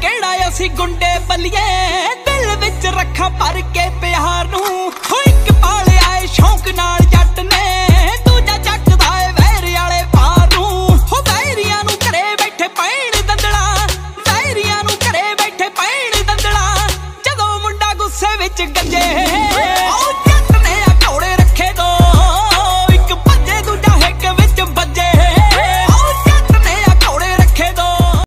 ਕਿਹੜਾ ਅਸੀਂ ਗੁੰਡੇ ਬੱਲੀਏ, ਦਿਲ ਵਿੱਚ ਰੱਖਾਂ ਭਰ ਕੇ ਪਿਆਰ ਨੂੰ। ਹੋ ਇੱਕ ਪਾਲ